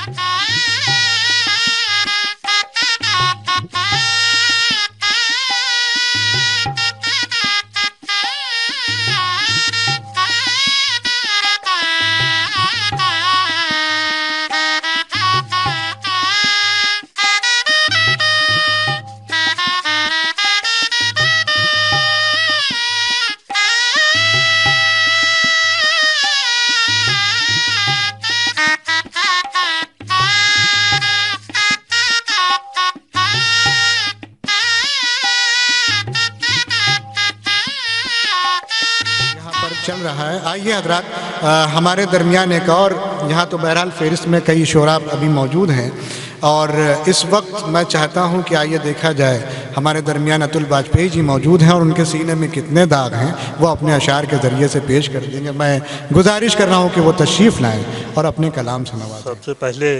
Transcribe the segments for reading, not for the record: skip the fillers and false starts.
चल रहा है। आइए हजरात, हमारे दरमियान एक और यहाँ तो बहरहाल फ़हरिस्त में कई शोरा अभी मौजूद हैं और इस वक्त मैं चाहता हूँ कि आइए देखा जाए हमारे दरमियान अतुल वाजपेयी जी मौजूद हैं और उनके सीने में कितने दाग हैं वो अपने अशार के ज़रिए से पेश कर देंगे। मैं गुजारिश कर रहा हूँ कि वो तशरीफ़ लाएँ और अपने कलाम से नवाजें। सबसे पहले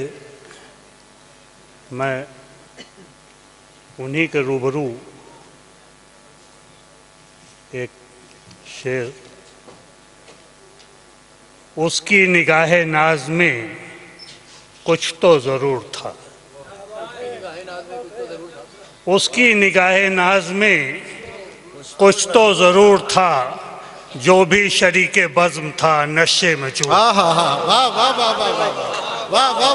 मैं उन्हीं के रूबरू एक शेर, उसकी निगाहे नाज में कुछ तो ज़रूर था, उसकी निगाहे नाज में कुछ तो ज़रूर था, जो भी शरीके बज़्म था नशे में चूर। वाह वाह वाह वाह वाह वाह वाह वाह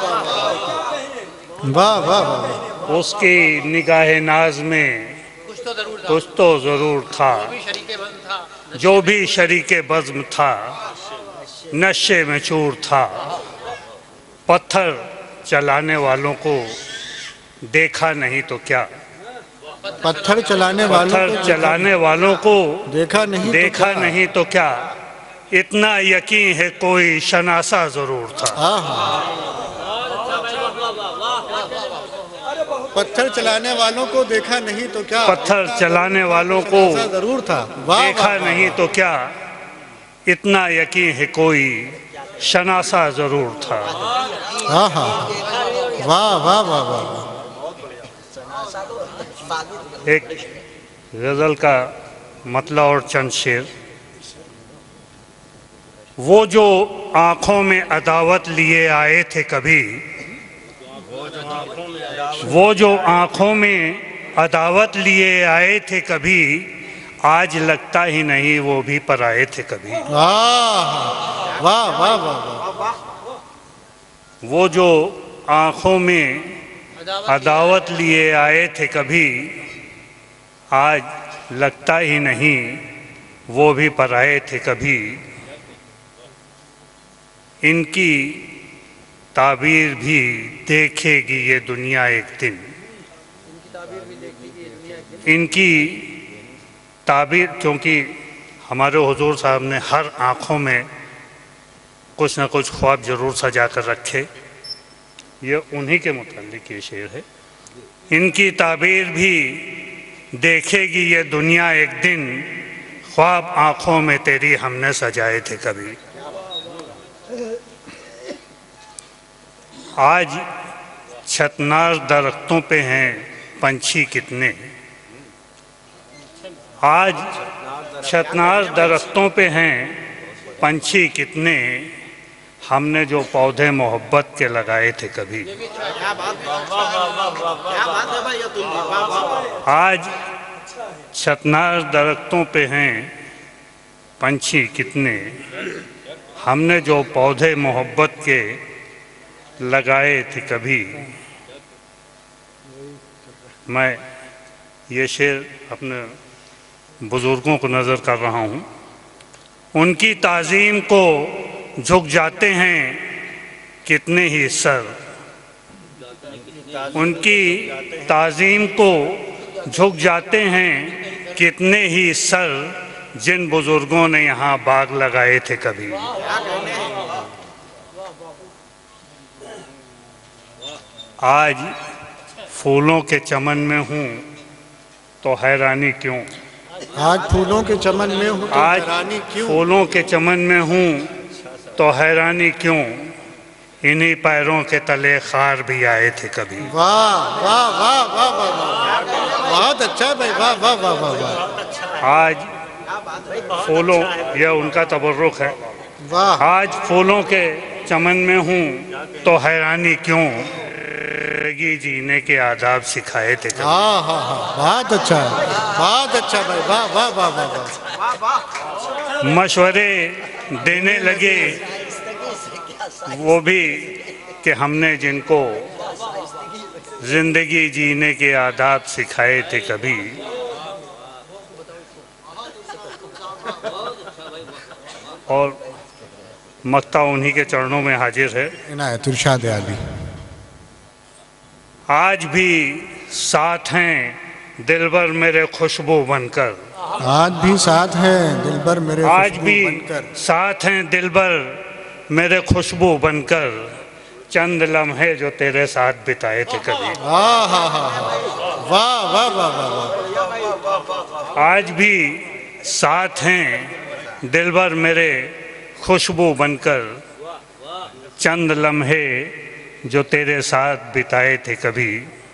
वाह वाह वाह। उसकी निगाहे नाज में कुछ तो ज़रूर था, जो भी शरीके बज़्म था नशे में चूर था। पत्थर चलाने वालों को देखा नहीं तो क्या, पत्थर चलाने वालों को देखा नहीं तो क्या, इतना यकीन है कोई शनासा ज़रूर था। पत्थर चलाने वालों को देखा नहीं तो क्या, पत्थर चलाने वालों को जरूर था, देखा नहीं तो क्या, इतना यकीन है कोई शनासा ज़रूर था। हाँ हाँ वाह वाह वाह वाह। एक गज़ल का मतलब और चंद शेर। वो जो आँखों में अदावत लिए आए थे कभी, वो जो आँखों में अदावत लिए आए थे कभी, आज लगता ही नहीं वो भी पराए थे कभी। वाह वाह वाह वाह। वो जो आँखों में अदावत लिए आए थे कभी, आज लगता ही नहीं वो भी पराए थे कभी। इनकी ताबीर भी देखेगी ये दुनिया एक दिन, इनकी ताबीर, क्योंकि हमारे हुजूर साहब ने हर आँखों में कुछ ना कुछ ख्वाब ज़रूर सजा कर रखे। ये उन्हीं के मुताल्लिक ये शेर है। इनकी ताबीर भी देखेगी ये दुनिया एक दिन, ख्वाब आँखों में तेरी हमने सजाए थे कभी। आज छतनार दरख्तों पे हैं पंछी कितने, आज छतनार दरख्तों पे हैं पंछी कितने, हमने जो पौधे मोहब्बत के लगाए थे कभी। आज छतनार दरख्तों पे हैं पंछी कितने, हमने जो पौधे मोहब्बत के लगाए थे कभी। मैं ये शेर अपने बुज़ुर्गों को नज़र कर रहा हूँ। उनकी ताज़ीम को झुक जाते हैं कितने ही सर, उनकी ताज़ीम को झुक जाते हैं कितने ही सर, जिन बुज़ुर्गों ने यहाँ बाग लगाए थे कभी। आज फूलों के चमन में हूँ तो हैरानी क्यों, आज फूलों के चमन में हूँ तो हैरानी क्यों, फूलों के चमन में हूँ तो हैरानी क्यों, इन्हीं पैरों के तले खार भी आए थे कभी। वाह वाह वाह वाह वाह वाह, बहुत अच्छा भाई, वाह वाह वाह वाह वाह। आज फूलों, यह उनका तबर्रुक है। वाह। आज फूलों के चमन में हूँ तो हैरानी क्यों, जिंदगी जीने के आदाब सिखाए थे कभी। हाँ हाँ हाँ, बहुत अच्छा है, बहुत अच्छा भाई, वाह वाह वाह वाह वाह। मशवरे देने लगे वो भी कि हमने जिनको जिंदगी जीने के आदाब सिखाए थे कभी। और मक्ता उन्हीं के चरणों में हाजिर है। इनायत इरशाद आली। आज भी साथ हैं दिलबर मेरे खुशबू बनकर, आज भी साथ हैं दिलबर मेरे आज खुशबू भी बनकर, साथ हैं दिलबर मेरे खुशबू बनकर, चंद लम्हे जो तेरे साथ बिताए थे कभी। हाँ हाँ हाँ हाँ, वाह वाह वाह वाह वाह। आज भी साथ हैं दिलबर मेरे खुशबू बनकर, चंद लम्हे जो तेरे साथ बिताए थे कभी।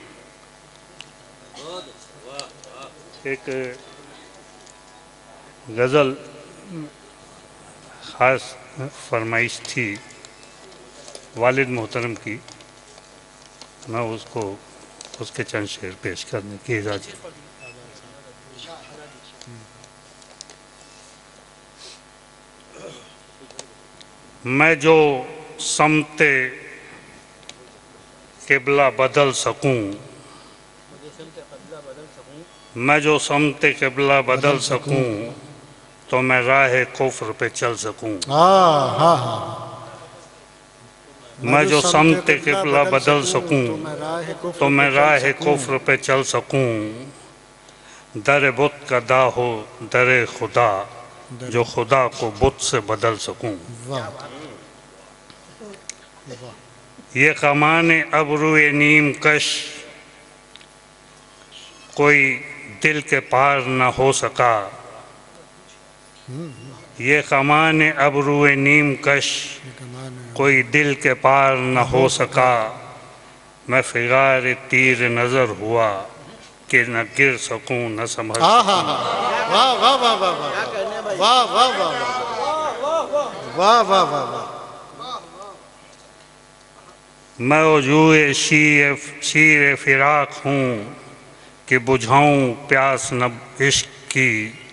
एक गज़ल ख़ास फरमाइश थी वालिद मोहतरम की, मैं उसको उसके चंद शेर पेश करने की इजाज़त। मैं जो समते क़िबला बदल सकूं, मैं जो समते क़िबला बदल सकूं, तो मैं राह कुफ्र पे चल सकूं। हाँ हाँ हाँ, मैं जो समते क़िबला बदल सकूं, तो मैं राह कुफ्र पे चल सकूं। दर बुत का दा हो दर खुदा, जो खुदा को बुत से बदल सकूं। ये कमाने अबरुए नीम कश कोई दिल के पार न हो सका, ये कमाने अबरुए नीम कश कोई दिल के पार न हो सका। मैं फिगार तीर नज़र हुआ कि न गिर सकूं न संभल हाँ सकूं। हाँ हाँ, वाह वाह वाह वाह वाह वाह वाह वाह वाह वाह वाह। मैं वजूए शीर फिराक हूँ कि बुझाऊं प्यास न इश्क की।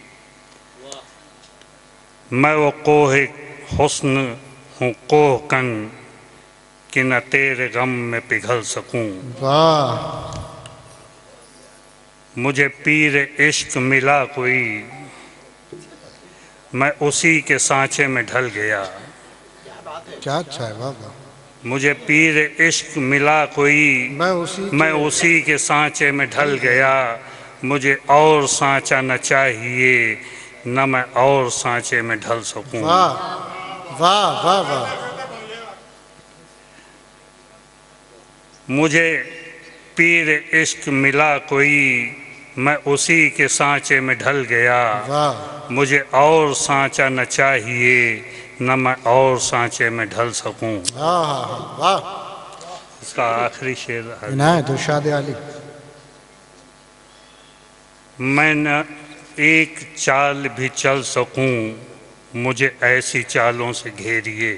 मैं वो कोह हुस्न हूँ कोह कन कि न तेरे गम में पिघल सकूं। वाह, मुझे पीर इश्क मिला कोई, मैं उसी के सांचे में ढल गया। क्या अच्छा है, वाह वाह। मुझे पीर इश्क मिला कोई, मैं उसी के सांचे में ढल गया। मुझे और सांचा न चाहिए, न मैं और सांचे में ढल सकूं। वाह वाह वाह वाह। मुझे पीर इश्क मिला कोई, मैं उसी के सांचे में ढल गया। वाह, मुझे और सांचा न चाहिए, न मैं और सांचे में ढल सकूं। हाँ हाँ हाँ, वाह। इसका आखिरी शेर है। इनायत इरशाद आली। मैं न एक चाल भी चल सकूं, मुझे ऐसी चालों से घेरिए।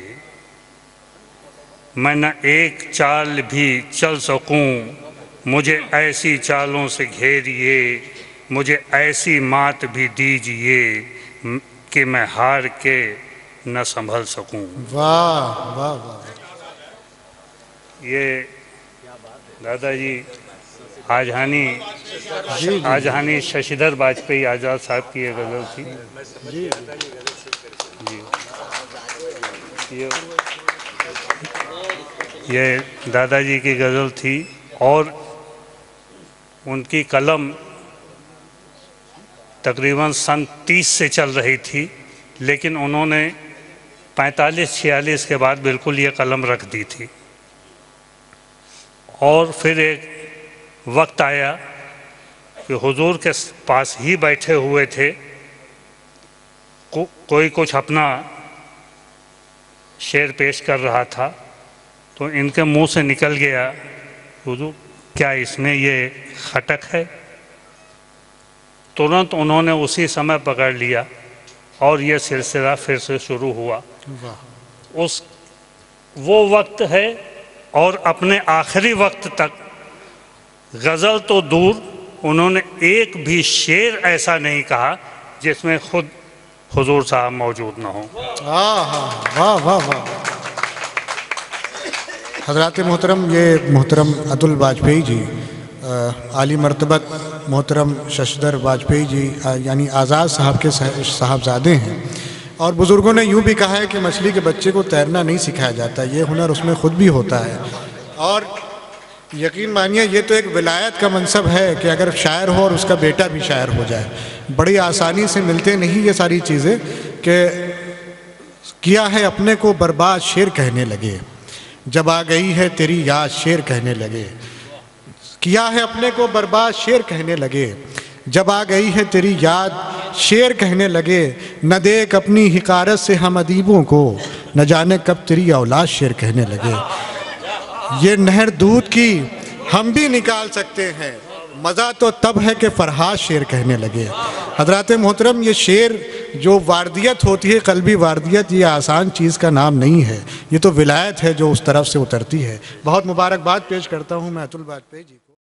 मैं न एक चाल भी चल सकूं, मुझे ऐसी चालों से घेरिए। मुझे ऐसी मात भी दीजिए कि मैं हार के न संभल सकूं। वाह वाह वाह। ये दादाजी आजहानी जी आजहानी शशिधर वाजपेयी आज़ाद साहब की ये गज़ल थी। जी जी, ये दादाजी की गज़ल थी और उनकी कलम तकरीबन सन 30 से चल रही थी, लेकिन उन्होंने 45-46 के बाद बिल्कुल ये कलम रख दी थी। और फिर एक वक्त आया कि हुजूर के पास ही बैठे हुए थे, कोई कुछ अपना शेर पेश कर रहा था, तो इनके मुंह से निकल गया, हुजूर क्या इसमें ये खटक है? तुरंत उन्होंने उसी समय पकड़ लिया और ये सिलसिला फिर से शुरू हुआ। वाह। उस वो वक्त है और अपने आखिरी वक्त तक गज़ल तो दूर उन्होंने एक भी शेर ऐसा नहीं कहा जिसमें खुद हुजूर साहब मौजूद न हो। वाह वाह वाह। हज़रात मोहतरम, ये मोहतरम अतुल वाजपेयी जी, आली मर्तबत मोहतरम शशधर वाजपेयी जी यानी आज़ाद साहब के साहबजादे हैं। और बुज़ुर्गों ने यूँ भी कहा है कि मछली के बच्चे को तैरना नहीं सिखाया जाता, ये हुनर उसमें ख़ुद भी होता है। और यकीन मानिए ये तो एक विलायत का मनसब है कि अगर शायर हो और उसका बेटा भी शायर हो जाए। बड़ी आसानी से मिलते नहीं ये सारी चीज़ें कि किया है अपने को बर्बाद शेर कहने लगे, जब आ गई है तेरी याद शेर कहने लगे। किया है अपने को बर्बाद शेर कहने लगे, जब आ गई है तेरी याद शेर कहने लगे। न देख अपनी हिकारत से हम अदीबों को, न जाने कब तेरी औलाद शेर कहने लगे। ये नहर दूध की हम भी निकाल सकते हैं, मज़ा तो तब है कि फरहाद शेर कहने लगे। हज़रात मोहतरम, ये शेर जो वारदियत होती है, क़ल्बी वारदियत, ये आसान चीज़ का नाम नहीं है, ये तो विलायत है जो उस तरफ से उतरती है। बहुत मुबारकबाद पेश करता हूँ मैं अतुल वाजपेयी जी।